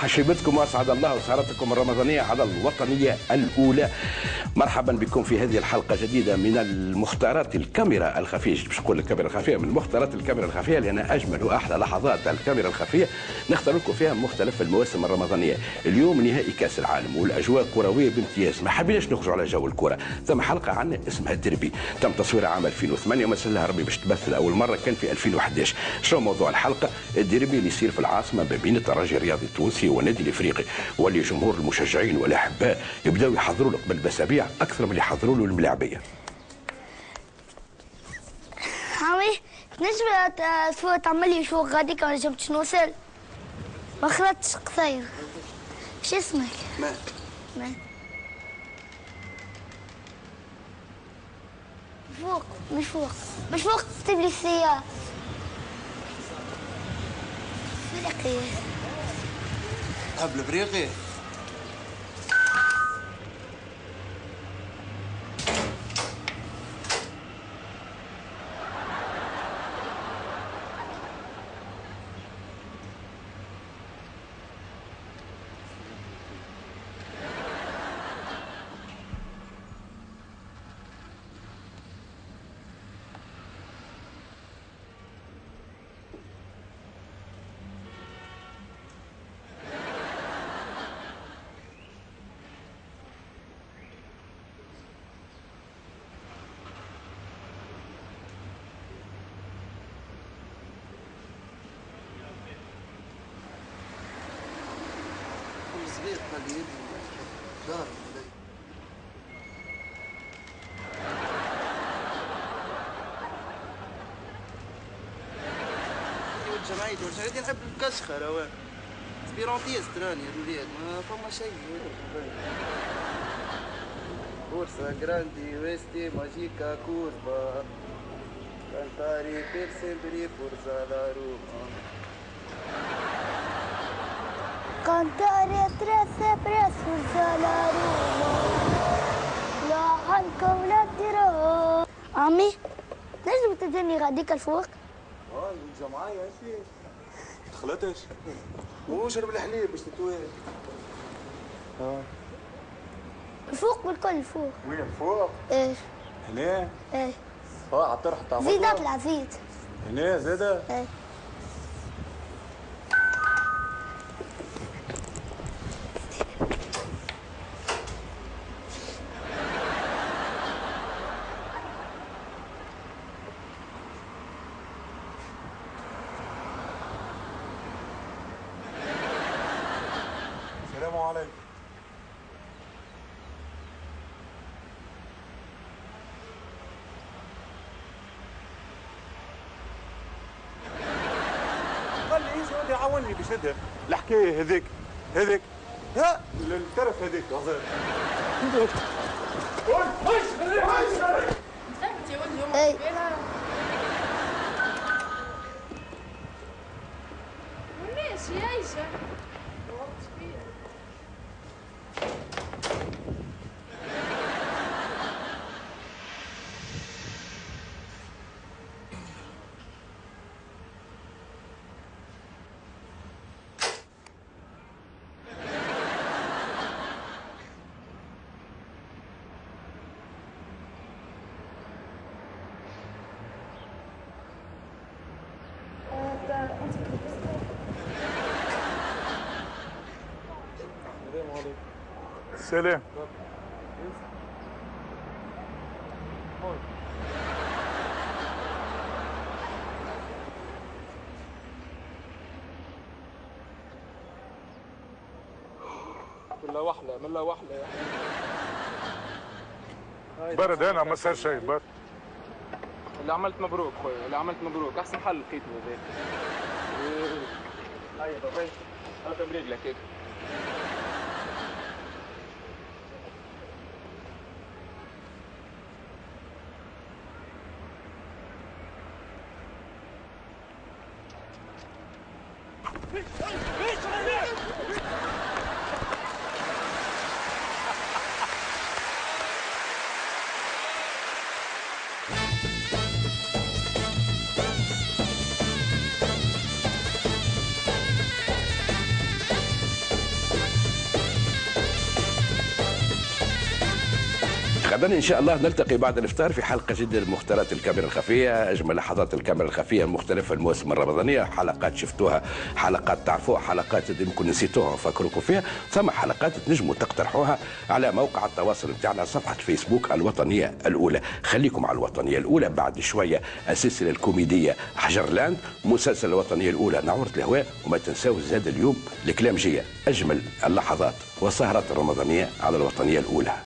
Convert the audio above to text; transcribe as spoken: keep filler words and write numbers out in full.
حشيبتكم واسعد الله سهرتكم الرمضانيه على الوطنيه الاولى. مرحبا بكم في هذه الحلقه جديده من المختارات الكاميرا الخفيه. باش نقول الكاميرا الخفيه من مختارات الكاميرا الخفيه لان اجمل واحلى لحظات الكاميرا الخفيه نختار لكم فيها مختلف المواسم الرمضانيه. اليوم نهائي كاس العالم والاجواء كرويه بامتياز، ما حبيناش نخرجوا على جو الكره، ثم حلقه عن اسمها الديربي، تم تصويرها عام ألفين وثمانية ومسألها ربي باش تبث لاول مره كان في ألفين وأحد عشر. شنو موضوع الحلقه؟ الديربي اللي يصير في العاصمه ما بين الترجي الرياضي التونسي والنادي الافريقي، واللي جمهور المشجعين والاحباء يبداو يحضروا له قبل باسابيع اكثر من اللي يحضروا له الملاعبيه. عمي تنجم تعمل لي شو غاديك ولا جبت نوصل؟ ما خلطتش قصير. شو اسمك؟ مات. مات. فوق مش فوق مش فوق تكتب لي السيارة. فريقي. تحب الافريقي؟ صغير خليه دار الجمعية والجمعية نحب الكشخة راه سبيرونتيست راني الولاد ما فما شيء. بورصة جراندي ويستي ماجيكا كوزبا كانتاري بير سيمبري فورزا لا روما Cantare trece presso il salario لا عنكم لا ترى. عمي لازم تدني غاديك الفوق. اه الجمعية يا شيخ دخلتش وشرب الحليب باش تتوالى. اه الفوق بالكل الفوق. وين فوق؟ ايش؟ هنا؟ ايه اه على الطرح تاع زيد اطلع زيد. هنا زاده؟ ايه السلام عليكم. قال لي يجي يقول لي عاوني بشدها الحكايه هذيك هذيك ها الترف هذيك غزال. ايه والناس يعيشة سلام. ملا وحله ملا وحله يا حبيبي. برد انا ما صار شيء برد. اللي عملت مبروك خويا، اللي عملت مبروك، احسن حل لقيته هذاك. هيا بابا هذا برجلك هيك. غدا ان شاء الله نلتقي بعد الافطار في حلقه جديده من مختارات الكاميرا الخفيه، اجمل لحظات الكاميرا الخفيه المختلفه المواسم الرمضانيه، حلقات شفتوها، حلقات تعرفوها، حلقات يمكن نسيتوها نفكركم فيها، ثم حلقات تنجموا تقترحوها على موقع التواصل بتاعنا صفحه فيسبوك الوطنيه الاولى. خليكم على الوطنيه الاولى. بعد شويه السلسله الكوميديه حجرلاند، مسلسل الوطنيه الاولى نعورة الهواء، وما تنساوش زاد اليوم الكلامجيه، اجمل اللحظات والسهرات الرمضانيه على الوطنيه الاولى.